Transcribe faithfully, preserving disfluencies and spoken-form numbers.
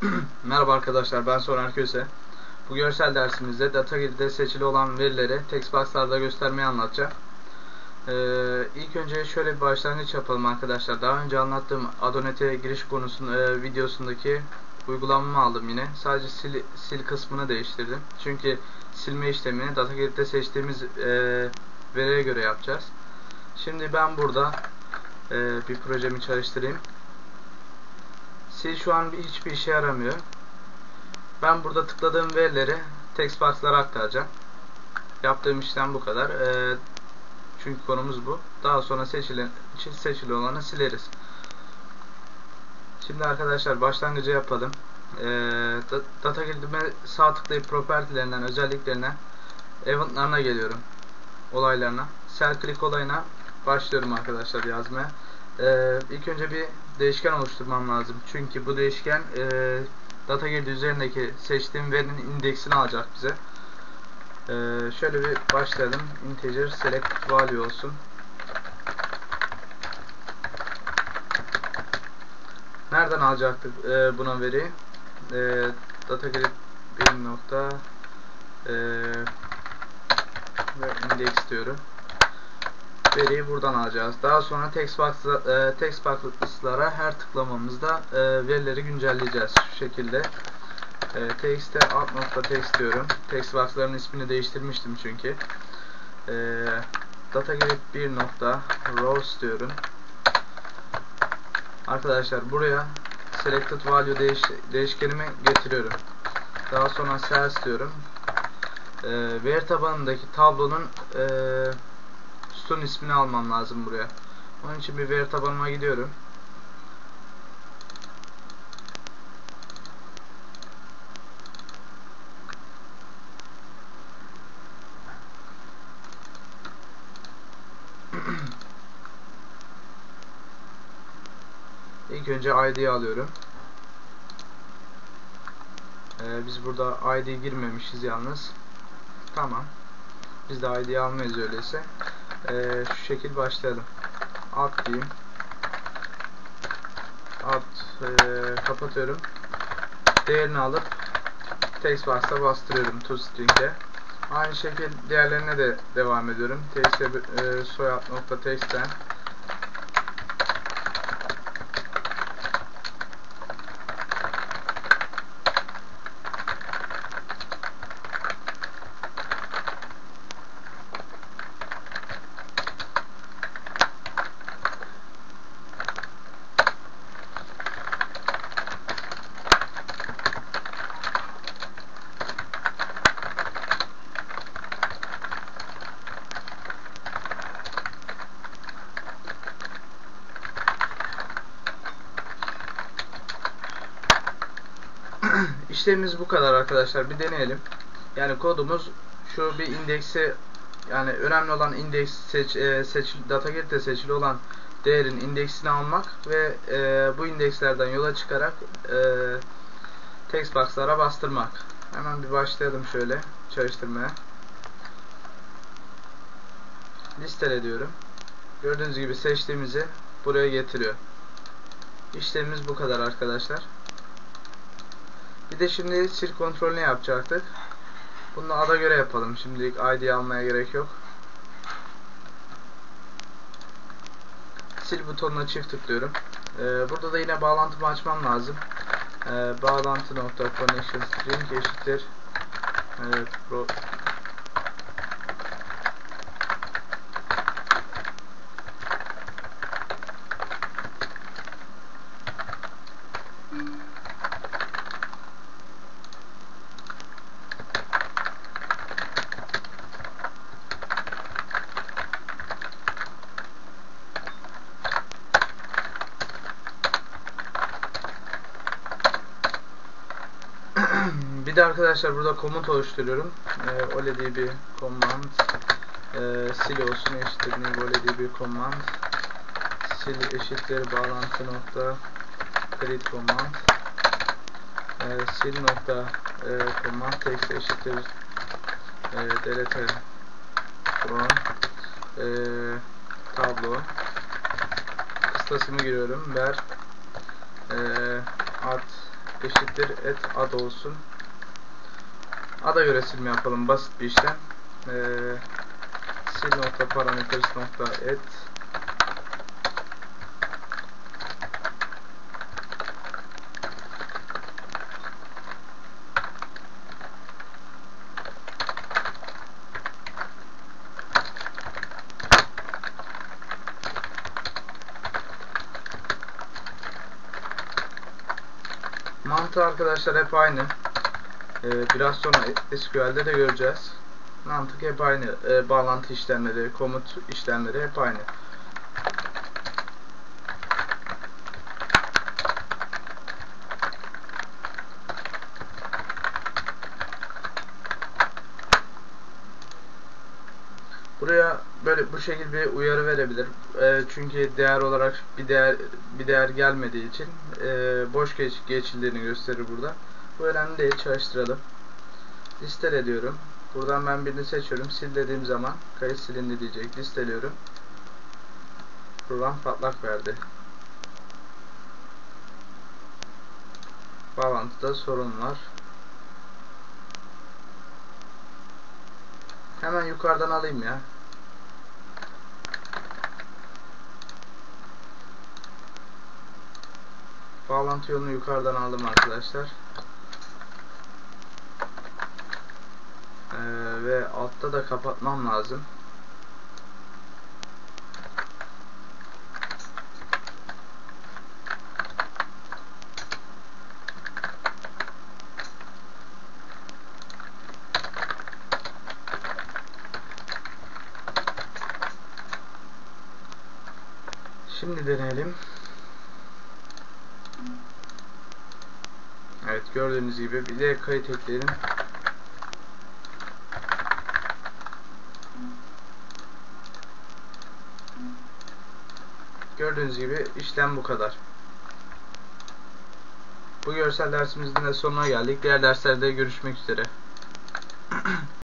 Merhaba arkadaşlar, ben Soner Köse. Bu görsel dersimizde DataGrid'de seçili olan verileri textbox'larda göstermeyi anlatacağım. Ee, ilk önce şöyle bir başlangıç yapalım arkadaşlar. Daha önce anlattığım Adonet'e giriş konusunun e, videosundaki uygulamamı aldım yine. Sadece sil, sil kısmını değiştirdim. Çünkü silme işlemini DataGrid'de seçtiğimiz e, veriye göre yapacağız. Şimdi ben burada e, bir projemi çalıştırayım. Sil şu an hiçbir işe yaramıyor. Ben burada tıkladığım verileri textbox'lara aktaracağım. Yaptığım işlem bu kadar. Ee, çünkü konumuz bu. Daha sonra seçilen, seçili olanı sileriz. Şimdi arkadaşlar başlangıcı yapalım. Ee, DataGrid'ime sağ tıklayıp propertilerinden, özelliklerine, eventlarına geliyorum. Olaylarına. Cell click olayına başlıyorum arkadaşlar yazmaya. Ee, ilk önce bir değişken oluşturmam lazım. Çünkü bu değişken e, DataGrid üzerindeki seçtiğim verinin indeksini alacak bize. Ee, şöyle bir başlayalım. Integer select value olsun. Nereden alacaktık e, buna veriyi? E, DataGrid bir nokta e, ve index diyorum. Veriyi buradan alacağız. Daha sonra textbox, e, textbox'lara her tıklamamızda e, verileri güncelleyeceğiz. Şu şekilde. E, text'e alt nokta text diyorum. Textbox'ların ismini değiştirmiştim çünkü. E, DataGrid bir nokta rows diyorum. Arkadaşlar buraya selected value değiş, değişkenimi getiriyorum. Daha sonra cells diyorum. E, veri tabanındaki tablonun e, sütun ismini almam lazım buraya. Onun için bir veri tabanıma gidiyorum. İlk önce I D'yi alıyorum. Ee, biz burada I D girmemişiz yalnız. Tamam. Biz de I D'yi almayız öyleyse. Ee, şu şekil başlayalım. Alt diyeyim. Alt e, kapatıyorum. Değerini alıp textbox'a bastırıyorum toString'e. Aynı şekilde diğerlerine de devam ediyorum. Text'e e, soyad nokta text'ten İşlemimiz bu kadar arkadaşlar. Bir deneyelim. Yani kodumuz şu bir indeksi, yani önemli olan indeks seç, e, seç DataGrid'de seçili olan değerin indeksini almak ve e, bu indekslerden yola çıkarak e, textbox'lara bastırmak. Hemen bir başlayalım şöyle çalıştırmaya. Listele diyorum. Gördüğünüz gibi seçtiğimizi buraya getiriyor. İşlemimiz bu kadar arkadaşlar. Bir de şimdi sil kontrolünü yapacaktık. Bunu ada göre yapalım. Şimdilik I D almaya gerek yok. Sil butonuna çift tıklıyorum. Ee, burada da yine bağlantımı açmam lazım. Ee, bağlantı nokta connection string eşittir evet, pro Bir de arkadaşlar burada komut oluşturuyorum. Ee, oled bir command e, sil olsun eşittir new oled bir command sil eşittir bağlantı nokta create command e, sil nokta e, command text eşittir e, delete from e, tablo kıstasını giriyorum. Ver e, at eşittir et ad olsun. Ada göre silme yapalım. Basit bir işlem. Ee, sil nokta parameters nokta et mantığı arkadaşlar hep aynı. Ee, biraz sonra S Q L'de de göreceğiz. Mantık hep aynı. Ee, bağlantı işlemleri, komut işlemleri hep aynı. Buraya böyle bu şekilde bir uyarı verebilir. E, çünkü değer olarak bir değer bir değer gelmediği için e, boş geç, geçildiğini gösterir burada. Bu önemli değil. Çalıştıralım. Listele diyorum. Buradan ben birini seçiyorum. Sil dediğim zaman kayıt silindi diyecek. Listeliyorum. Program patlak verdi. Bağlantıda sorun var. Hemen yukarıdan alayım ya. Bağlantı yolunu yukarıdan aldım arkadaşlar. Ee, ve altta da kapatmam lazım. Şimdi deneyelim. Evet, gördüğünüz gibi bir de kayıt ekleyelim. Gördüğünüz gibi işlem bu kadar. Bu görsel dersimizin de sonuna geldik. Diğer derslerde görüşmek üzere.